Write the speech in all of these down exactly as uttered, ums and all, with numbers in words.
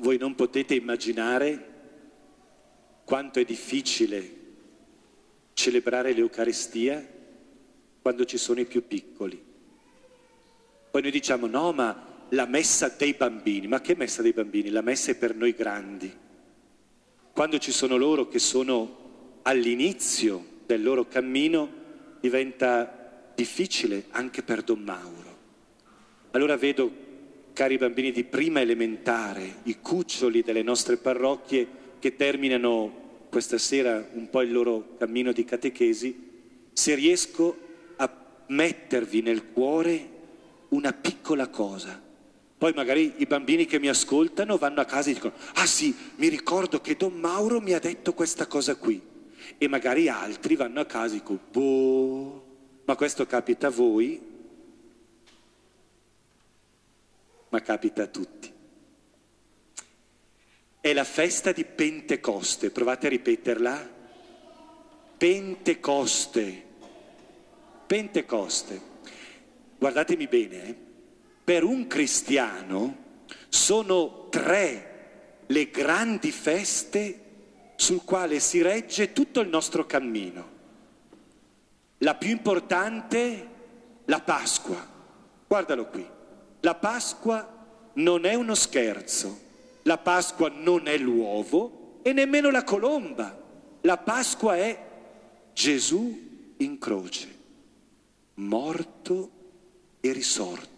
voi non potete immaginare quanto è difficile celebrare l'Eucaristia quando ci sono i più piccoli. Poi noi diciamo no, ma la messa dei bambini, ma che messa dei bambini? La messa è per noi grandi. Quando ci sono loro che sono all'inizio del loro cammino diventa difficile anche per Don Mauro. Allora vedo, cari bambini di prima elementare, i cuccioli delle nostre parrocchie che terminano questa sera un po' il loro cammino di catechesi, se riesco a mettervi nel cuore una piccola cosa. Poi magari i bambini che mi ascoltano vanno a casa e dicono ah sì, mi ricordo che Don Mauro mi ha detto questa cosa qui. E magari altri vanno a casa e dicono boh, ma questo capita a voi, ma capita a tutti. È la festa di Pentecoste, provate a ripeterla. Pentecoste. Pentecoste. Guardatemi bene, eh. Per un cristiano sono tre le grandi feste sul quale si regge tutto il nostro cammino. La più importante, la Pasqua. Guardalo qui. La Pasqua non è uno scherzo. La Pasqua non è l'uovo e nemmeno la colomba. La Pasqua è Gesù in croce, morto e risorto.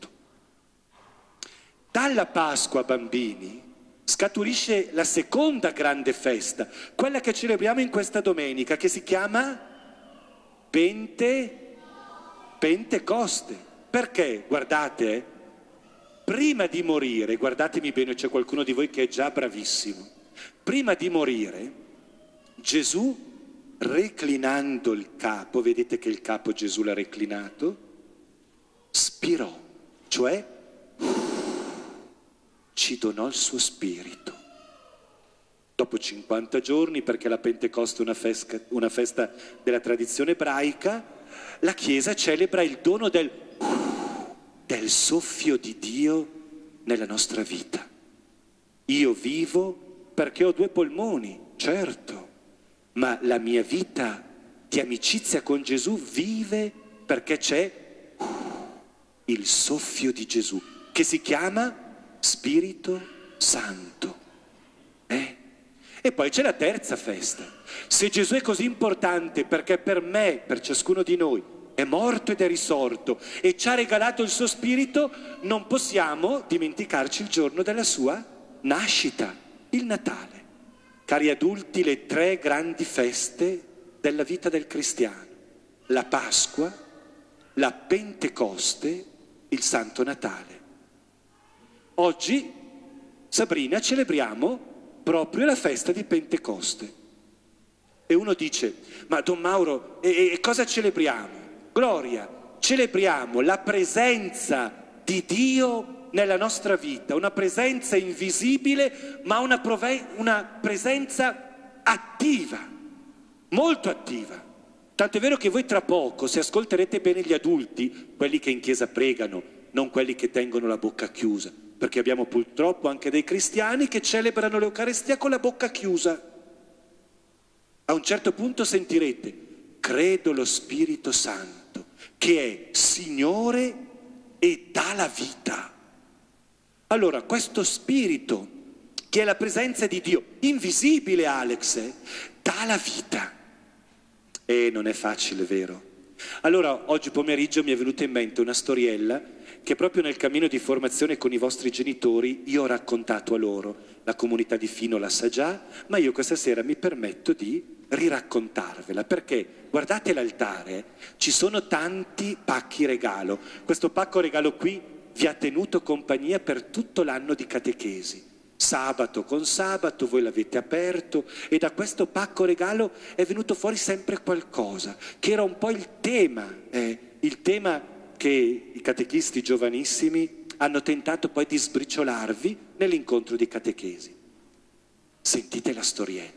Dalla Pasqua, bambini, scaturisce la seconda grande festa, quella che celebriamo in questa domenica, che si chiama Pente... Pentecoste. Perché? Guardate, eh, prima di morire, guardatemi bene, c'è qualcuno di voi che è già bravissimo, prima di morire, Gesù, reclinando il capo, vedete che il capo Gesù l'ha reclinato, spirò, cioè ci donò il suo spirito. Dopo cinquanta giorni, perché la Pentecoste è una festa, una festa della tradizione ebraica, la Chiesa celebra il dono del, del soffio di Dio nella nostra vita. Io vivo perché ho due polmoni, certo, ma la mia vita di amicizia con Gesù vive perché c'è il soffio di Gesù, che si chiama Spirito Santo. Eh? E poi c'è la terza festa. Se Gesù è così importante perché per me, per ciascuno di noi, è morto ed è risorto e ci ha regalato il suo Spirito, non possiamo dimenticarci il giorno della sua nascita, il Natale. Cari adulti, le tre grandi feste della vita del cristiano: la Pasqua, la Pentecoste, il Santo Natale. Oggi, Sabrina, celebriamo proprio la festa di Pentecoste. E uno dice, ma Don Mauro, e, e cosa celebriamo? Gloria, celebriamo la presenza di Dio nella nostra vita, una presenza invisibile, ma una, prove- una presenza attiva, molto attiva. Tanto è vero che voi tra poco, se ascolterete bene gli adulti, quelli che in chiesa pregano, non quelli che tengono la bocca chiusa, perché abbiamo purtroppo anche dei cristiani che celebrano l'Eucaristia con la bocca chiusa. A un certo punto sentirete, credo lo Spirito Santo, che è Signore e dà la vita. Allora, questo Spirito, che è la presenza di Dio, invisibile Alex, eh, dà la vita. E non è facile, vero? Allora, oggi pomeriggio mi è venuta in mente una storiella che proprio nel cammino di formazione con i vostri genitori io ho raccontato a loro. La comunità di Fino la sa già, ma io questa sera mi permetto di riraccontarvela, perché guardate l'altare, ci sono tanti pacchi regalo. Questo pacco regalo qui vi ha tenuto compagnia per tutto l'anno di catechesi. Sabato con sabato voi l'avete aperto e da questo pacco regalo è venuto fuori sempre qualcosa, che era un po' il tema, eh, il tema che i catechisti giovanissimi hanno tentato poi di sbriciolarvi nell'incontro di catechesi. Sentite la storiella.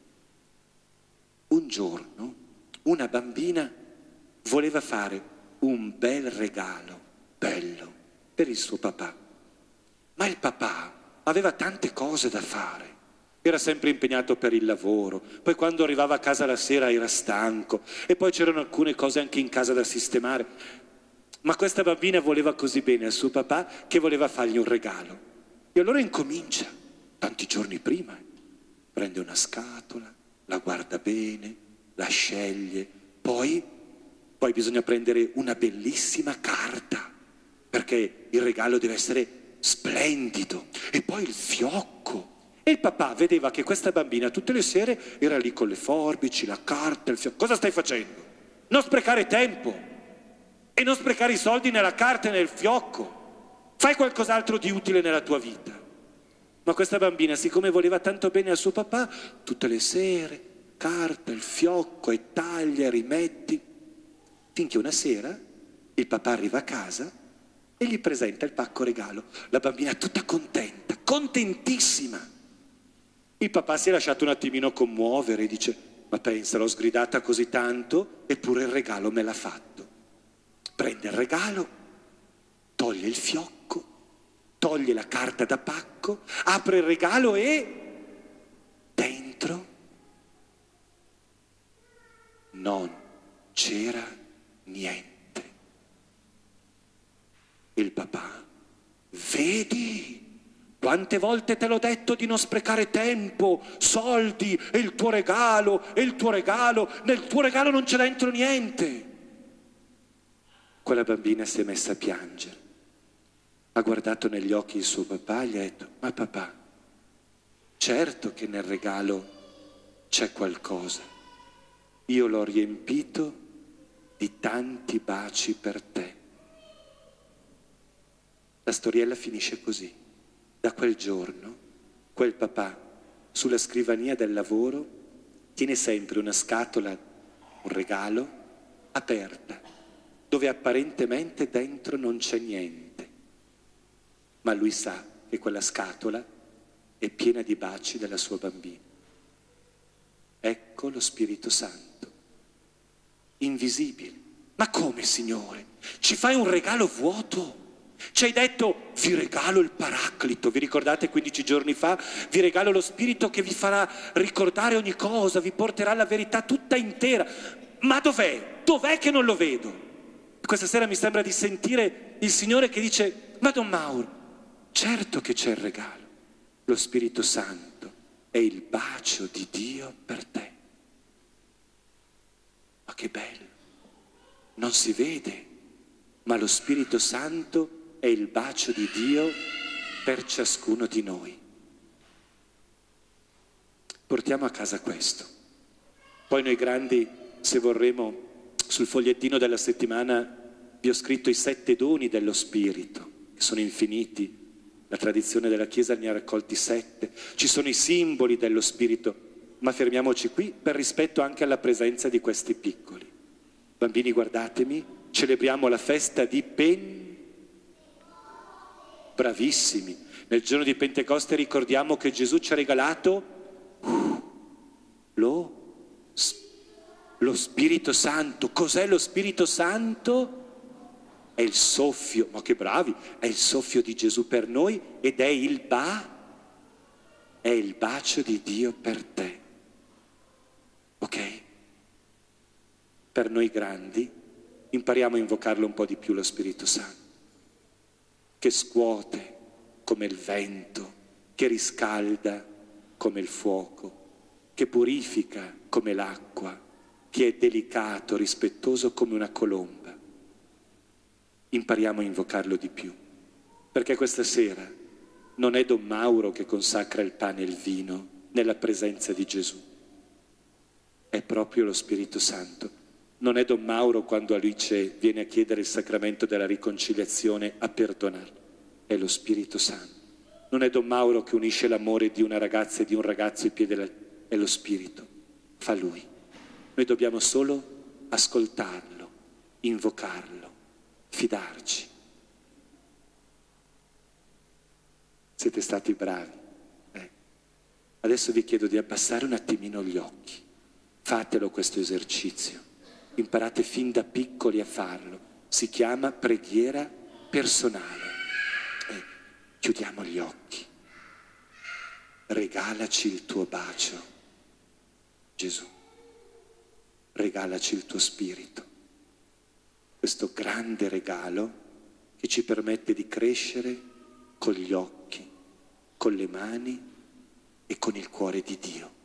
Un giorno una bambina voleva fare un bel regalo, bello, per il suo papà, ma il papà aveva tante cose da fare. Era sempre impegnato per il lavoro, poi quando arrivava a casa la sera era stanco e poi c'erano alcune cose anche in casa da sistemare. Ma questa bambina voleva così bene al suo papà che voleva fargli un regalo. E allora incomincia, tanti giorni prima, prende una scatola, la guarda bene, la sceglie, poi, poi bisogna prendere una bellissima carta, perché il regalo deve essere splendido, e poi il fiocco. E il papà vedeva che questa bambina tutte le sere era lì con le forbici, la carta, il fiocco. Cosa stai facendo? Non sprecare tempo e non sprecare i soldi nella carta e nel fiocco. Fai qualcos'altro di utile nella tua vita. Ma questa bambina, siccome voleva tanto bene al suo papà, tutte le sere, carta, il fiocco, e taglia, rimetti, finché una sera il papà arriva a casa e gli presenta il pacco regalo. La bambina tutta contenta, contentissima. Il papà si è lasciato un attimino commuovere e dice: ma pensa, l'ho sgridata così tanto eppure il regalo me l'ha fatto. Prende il regalo, toglie il fiocco, toglie la carta da pacco, apre il regalo e dentro non c'era niente. Il papà: vedi? Quante volte te l'ho detto di non sprecare tempo, soldi, e il tuo regalo, e il tuo regalo, nel tuo regalo non c'è dentro niente. Quella bambina si è messa a piangere, ha guardato negli occhi il suo papà e gli ha detto: ma papà, certo che nel regalo c'è qualcosa, io l'ho riempito di tanti baci per te. La storiella finisce così. Da quel giorno, quel papà, sulla scrivania del lavoro, tiene sempre una scatola, un regalo, aperta, dove apparentemente dentro non c'è niente. Ma lui sa che quella scatola è piena di baci della sua bambina. Ecco lo Spirito Santo, invisibile. Ma come, Signore? Ci fai un regalo vuoto? Ci hai detto: vi regalo il Paraclito, vi ricordate quindici giorni fa? Vi regalo lo Spirito che vi farà ricordare ogni cosa, vi porterà la verità tutta intera. Ma dov'è? Dov'è che non lo vedo? Questa sera mi sembra di sentire il Signore che dice: ma Don Mauro, certo che c'è il regalo, lo Spirito Santo è il bacio di Dio per te. Ma che bello, non si vede, ma lo Spirito Santo è il bacio di Dio per ciascuno di noi. Portiamo a casa questo. Poi noi grandi, se vorremo, sul fogliettino della settimana vi ho scritto i sette doni dello Spirito, che sono infiniti. La tradizione della Chiesa ne ha raccolti sette. Ci sono i simboli dello Spirito, ma fermiamoci qui per rispetto anche alla presenza di questi piccoli. Bambini, guardatemi, celebriamo la festa di Pen... Bravissimi. Nel giorno di Pentecoste ricordiamo che Gesù ci ha regalato uh, lo, lo Spirito Santo. Cos'è lo Spirito Santo? È il soffio, ma che bravi, è il soffio di Gesù per noi ed è il ba, è il bacio di Dio per te. Ok? Per noi grandi impariamo a invocarlo un po' di più lo Spirito Santo, che scuote come il vento, che riscalda come il fuoco, che purifica come l'acqua, che è delicato, rispettoso come una colomba. Impariamo a invocarlo di più, perché questa sera non è Don Mauro che consacra il pane e il vino nella presenza di Gesù, è proprio lo Spirito Santo. Non è Don Mauro quando Alice viene a chiedere il sacramento della riconciliazione a perdonarlo, è lo Spirito Santo. Non è Don Mauro che unisce l'amore di una ragazza e di un ragazzo ai piedi della... è lo Spirito, fa Lui. Noi dobbiamo solo ascoltarlo, invocarlo, fidarci. Siete stati bravi. Eh? Adesso vi chiedo di abbassare un attimino gli occhi. Fatelo questo esercizio. Imparate fin da piccoli a farlo. Si chiama preghiera personale. Eh, chiudiamo gli occhi. regalaci il tuo bacio, Gesù, regalaci il tuo spirito, questo grande regalo che ci permette di crescere con gli occhi, con le mani e con il cuore di Dio.